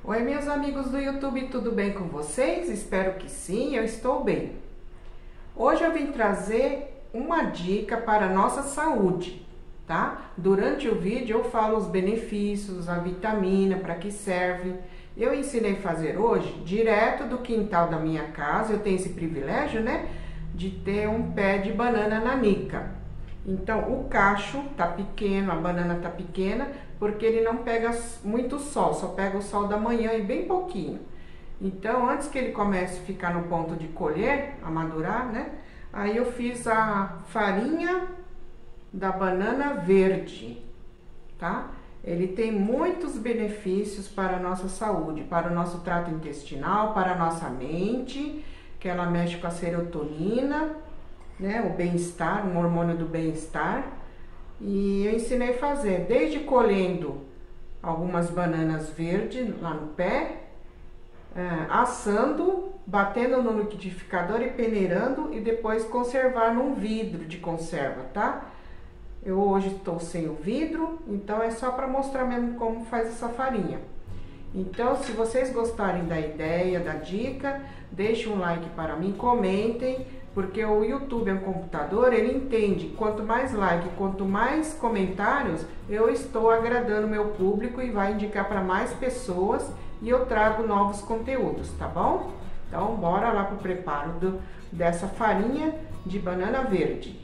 Oi, meus amigos do YouTube, tudo bem com vocês? Espero que sim, eu estou bem. Hoje eu vim trazer uma dica para a nossa saúde, tá? Durante o vídeo eu falo os benefícios, a vitamina, para que serve. Eu ensinei a fazer hoje, direto do quintal da minha casa, eu tenho esse privilégio, né? De ter um pé de banana nanica. Então, o cacho tá pequeno, a banana tá pequena, porque ele não pega muito sol, só pega o sol da manhã e bem pouquinho. Então, antes que ele comece a ficar no ponto de colher, a madurar, né? Aí eu fiz a farinha da banana verde, tá? Ele tem muitos benefícios para a nossa saúde, para o nosso trato intestinal, para a nossa mente, que ela mexe com a serotonina, né, o bem-estar, um hormônio do bem-estar. E eu ensinei a fazer, desde colhendo algumas bananas verdes lá no pé, assando, batendo no liquidificador e peneirando e depois conservar num vidro de conserva, tá? Eu hoje estou sem o vidro, então é só para mostrar mesmo como faz essa farinha. Então, se vocês gostarem da ideia, da dica, deixem um like para mim, comentem, porque o YouTube é um computador, ele entende, quanto mais like, quanto mais comentários, eu estou agradando meu público e vai indicar para mais pessoas e eu trago novos conteúdos, tá bom? Então, bora lá pro preparo dessa farinha de banana verde.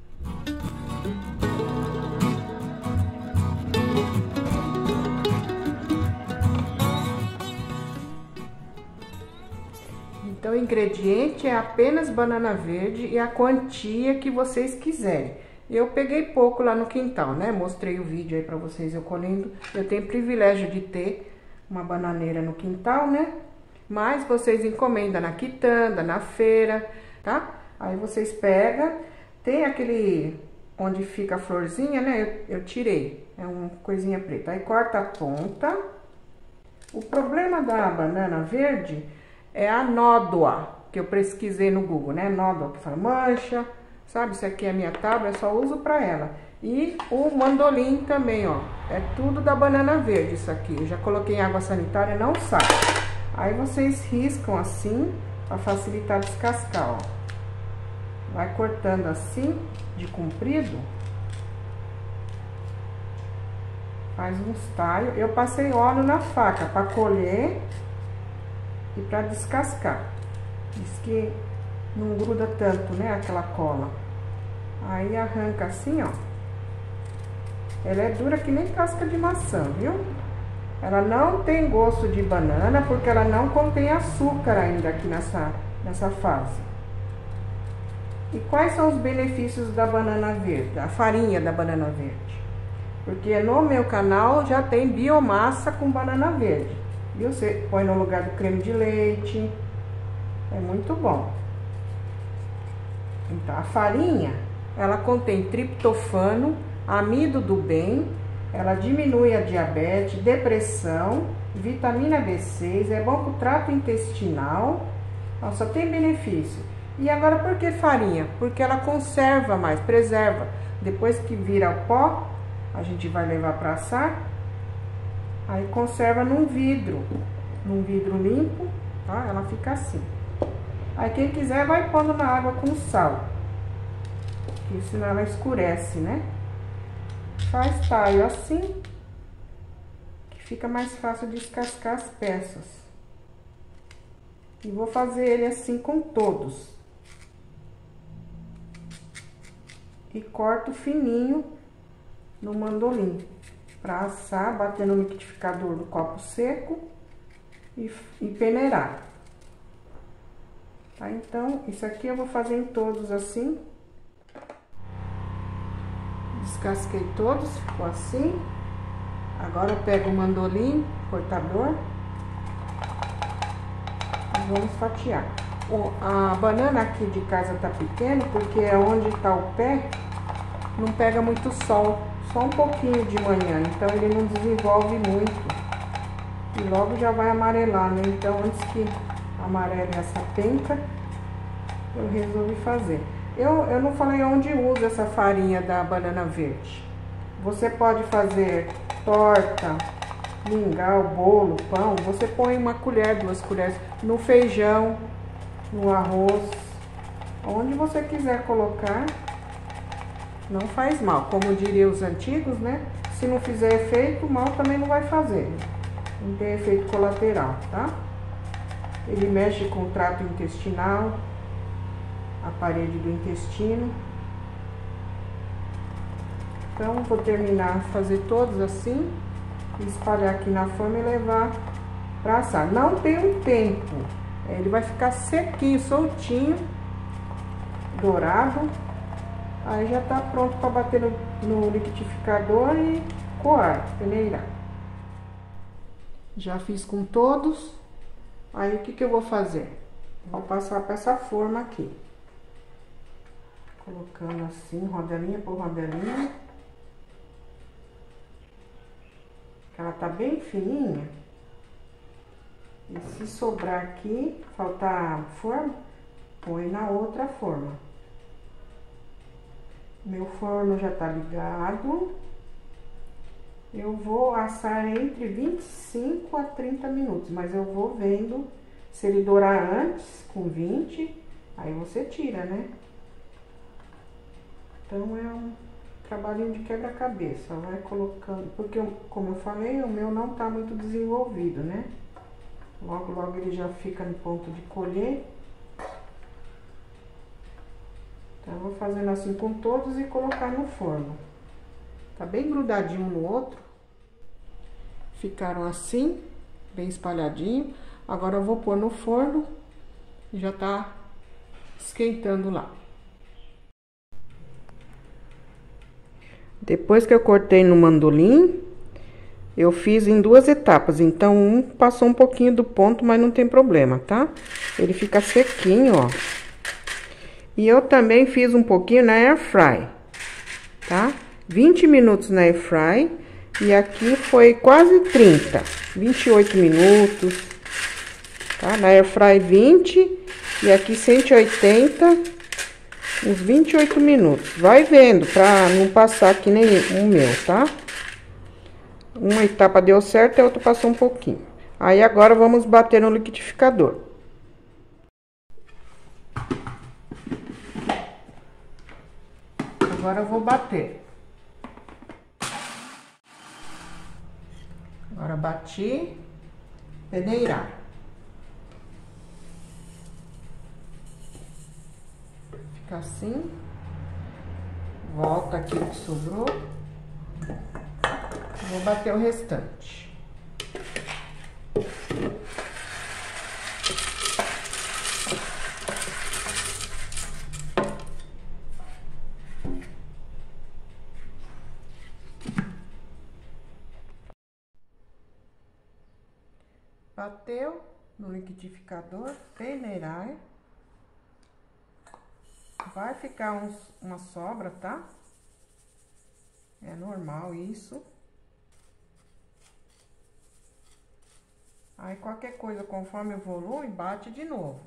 Então, o ingrediente é apenas banana verde e a quantia que vocês quiserem. Eu peguei pouco lá no quintal, né? Mostrei o vídeo aí pra vocês eu colhendo. Eu tenho o privilégio de ter uma bananeira no quintal, né? Mas vocês encomendam na quitanda, na feira, tá? Aí vocês pegam, tem aquele onde fica a florzinha, né? Eu tirei, é uma coisinha preta. Aí corta a ponta. O problema da banana verde é a nódoa, que eu pesquisei no Google, né? Nódoa que fala mancha, sabe? Isso aqui é a minha tábua, eu só uso pra ela. E o mandolim também, ó. É tudo da banana verde isso aqui. Eu já coloquei em água sanitária, não sai. Aí vocês riscam assim, pra facilitar descascar, ó. Vai cortando assim, de comprido. Faz uns talhos. Eu passei óleo na faca pra colher e para descascar. Diz que não gruda tanto, né, aquela cola. Aí arranca assim, ó. Ela é dura que nem casca de maçã, viu? Ela não tem gosto de banana porque ela não contém açúcar ainda aqui nessa fase. E quais são os benefícios da banana verde, a farinha da banana verde? Porque no meu canal já tem biomassa com banana verde. Viu? Você põe no lugar do creme de leite. É muito bom. Então, a farinha, ela contém triptofano, amido do bem, ela diminui a diabetes, depressão, vitamina B6, é bom para o trato intestinal, só tem benefício. E agora, por que farinha? Porque ela conserva mais, preserva. Depois que vira o pó, a gente vai levar para assar. Aí conserva num vidro limpo, tá? Ela fica assim. Aí quem quiser vai pondo na água com sal, porque senão ela escurece, né? Faz talho assim, que fica mais fácil de descascar as peças. E vou fazer ele assim com todos. E corto fininho no mandolim, para assar, bater no liquidificador do copo seco e peneirar. Tá? Então, isso aqui eu vou fazer em todos assim. Descasquei todos, ficou assim. Agora eu pego o mandolim, cortador, e vamos fatiar. A banana aqui de casa tá pequena, porque é onde tá o pé, não pega muito sol. Só um pouquinho de manhã, então ele não desenvolve muito e logo já vai amarelar, né? Então, antes que amarele essa penca, eu resolvi fazer. Eu não falei onde usa essa farinha da banana verde. Você pode fazer torta, mingau, bolo, pão, você põe 1 colher, 2 colheres no feijão, no arroz, onde você quiser colocar, não faz mal. Como diriam os antigos, né? Se não fizer efeito, mal também não vai fazer. Não tem efeito colateral, tá? Ele mexe com o trato intestinal, a parede do intestino. Então, vou terminar de fazer todos assim, espalhar aqui na forma e levar para assar. Não tem um tempo, ele vai ficar sequinho, soltinho, dourado. Aí já tá pronto para bater no liquidificador e coar, peneirar. Já fiz com todos. Aí o que eu vou fazer? Vou passar para essa forma aqui. Colocando assim, rodelinha por rodelinha. Ela tá bem fininha. E se sobrar aqui, faltar forma, põe na outra forma. Meu forno já tá ligado. Eu vou assar entre 25 a 30 minutos, mas eu vou vendo. Se ele dourar antes, com 20, aí você tira, né? Então é um trabalhinho de quebra-cabeça, vai colocando, porque como eu falei, o meu não tá muito desenvolvido, né? Logo, logo ele já fica no ponto de colher. Então eu vou fazendo assim com todos e colocar no forno. Tá bem grudadinho um no outro. Ficaram assim, bem espalhadinho. Agora eu vou pôr no forno e já tá esquentando lá. Depois que eu cortei no mandolim, eu fiz em 2 etapas. Então, um passou um pouquinho do ponto, mas não tem problema, tá? Ele fica sequinho, ó. E eu também fiz um pouquinho na air fry, tá? 20 minutos na air fry. E aqui foi quase 30, 28 minutos, tá? Na air fry 20 e aqui 180, uns 28 minutos. Vai vendo pra não passar que nem o meu, tá? Uma etapa deu certo e a outra passou um pouquinho. Aí agora vamos bater no liquidificador. Agora eu vou bater. Agora bati, peneirar. Fica assim. Volta aqui o que sobrou. Vou bater o restante. Bateu no liquidificador, peneirar. Vai ficar uma sobra, tá? É normal isso. Aí qualquer coisa, conforme o volume, bate de novo.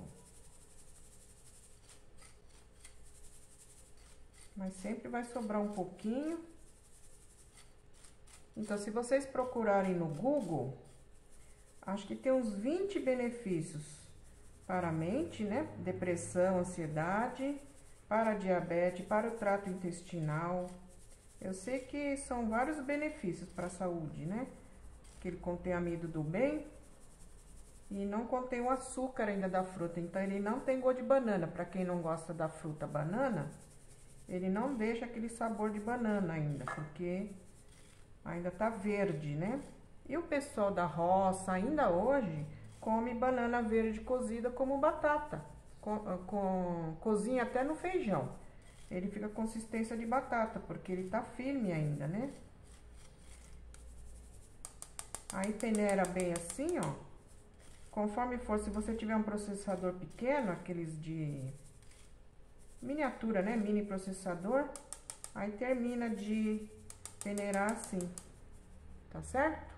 Mas sempre vai sobrar um pouquinho. Então, se vocês procurarem no Google, acho que tem uns 20 benefícios para a mente, né? Depressão, ansiedade, para a diabetes, para o trato intestinal. Eu sei que são vários benefícios para a saúde, né? Que ele contém amido do bem e não contém o açúcar ainda da fruta. Então, ele não tem gosto de banana. Para quem não gosta da fruta banana, ele não deixa aquele sabor de banana ainda, porque ainda tá verde, né? E o pessoal da roça, ainda hoje, come banana verde cozida como batata. Cozinha até no feijão. Ele fica com consistência de batata, porque ele tá firme ainda, né? Aí peneira bem assim, ó. Conforme for, se você tiver um processador pequeno, aqueles de miniatura, né? Mini processador, aí termina de peneirar assim, tá certo?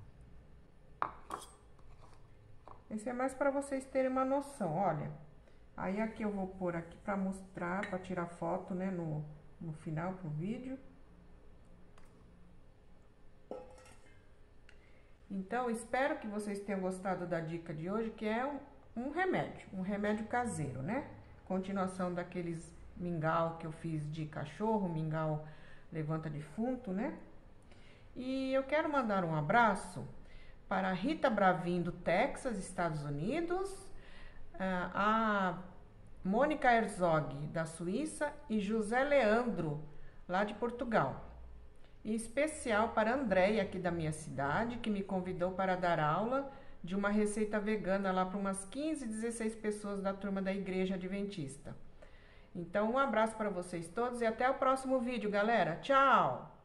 Esse é mais para vocês terem uma noção, olha. Aí aqui eu vou pôr aqui para mostrar, para tirar foto, né, no final pro vídeo. E Então, espero que vocês tenham gostado da dica de hoje, que é um remédio caseiro, né? Continuação daqueles mingau que eu fiz de cachorro, mingau levanta defunto, né? E eu quero mandar um abraço para Rita Bravin, do Texas, Estados Unidos, a Mônica Herzog, da Suíça, e José Leandro, lá de Portugal. Em especial para a Andréia, aqui da minha cidade, que me convidou para dar aula de uma receita vegana lá para umas 15, 16 pessoas da turma da Igreja Adventista. Então, um abraço para vocês todos e até o próximo vídeo, galera. Tchau!